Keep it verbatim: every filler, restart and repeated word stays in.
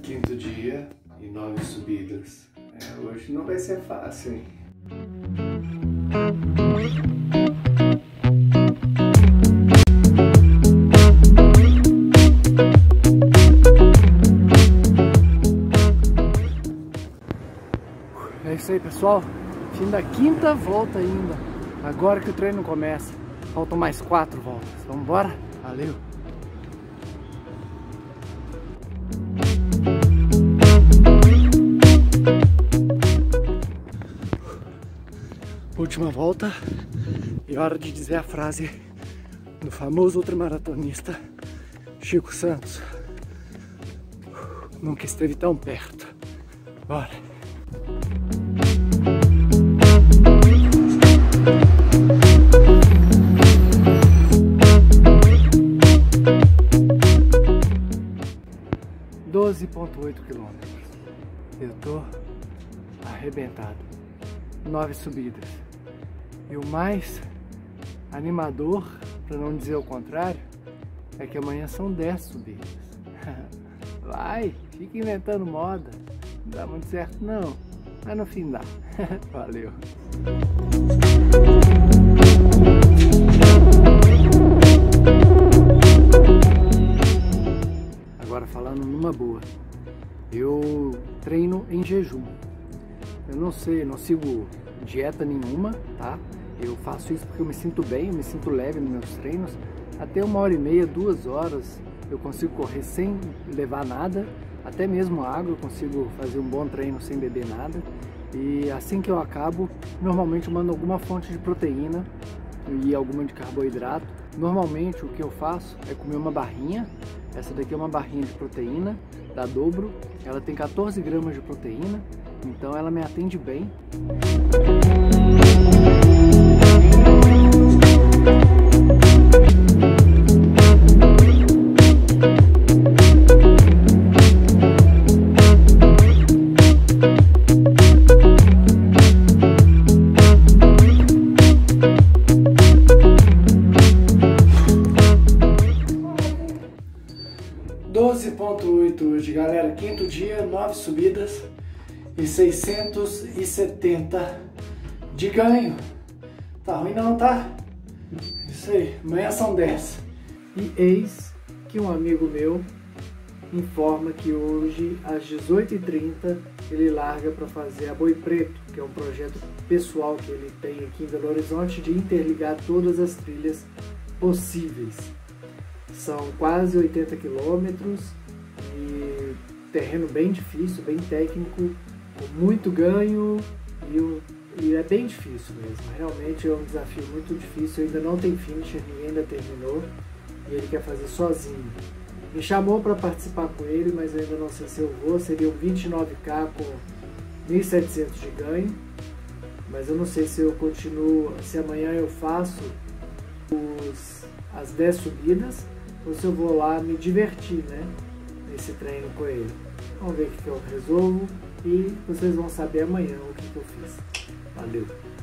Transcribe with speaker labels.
Speaker 1: Quinto dia e nove subidas. É, hoje não vai ser fácil, hein?
Speaker 2: É isso aí, pessoal. Fim da quinta volta ainda. Agora que o treino começa. Faltam mais quatro voltas. Vamos embora? Valeu! Última volta e hora de dizer a frase do famoso ultramaratonista Chico Santos. Nunca esteve tão perto. Bora! doze vírgula oito quilômetros. Eu tô arrebentado. Nove subidas. E o mais animador, para não dizer o contrário, é que amanhã são dez subidas. Vai, fica inventando moda. Não dá muito certo não, mas no fim dá. Valeu. Agora falando numa boa, eu treino em jejum. Eu não sei, eu não sigo dieta nenhuma, tá? Eu faço isso porque eu me sinto bem, eu me sinto leve nos meus treinos. Até uma hora e meia, duas horas eu consigo correr sem levar nada, até mesmo água eu consigo fazer um bom treino sem beber nada. E assim que eu acabo, normalmente eu mando alguma fonte de proteína e alguma de carboidrato. Normalmente o que eu faço é comer uma barrinha. Essa daqui é uma barrinha de proteína da Dobro. Ela tem quatorze gramas de proteína, então ela me atende bem.
Speaker 1: doze vírgula oito hoje, galera. Quinto dia, nove subidas e seiscentos e setenta de ganho. Tá ruim não, tá? Isso aí, amanhã são dez.
Speaker 2: E eis que um amigo meu informa que hoje às dezoito e trinta ele larga para fazer a Boi Preto, que é um projeto pessoal que ele tem aqui em Belo Horizonte de interligar todas as trilhas possíveis. São quase oitenta quilômetros e terreno bem difícil, bem técnico, com muito ganho e, e é bem difícil mesmo. Realmente é um desafio muito difícil, ainda não tem finisher, ninguém ainda terminou e ele quer fazer sozinho. Me chamou para participar com ele, mas eu ainda não sei se eu vou. Seriam vinte e nove quilometros com mil e setecentos de ganho, mas eu não sei se eu continuo, se amanhã eu faço os, as dez subidas ou se eu vou lá me divertir, né, nesse treino com ele. Vamos ver o que eu resolvo e vocês vão saber amanhã o que eu fiz. Valeu!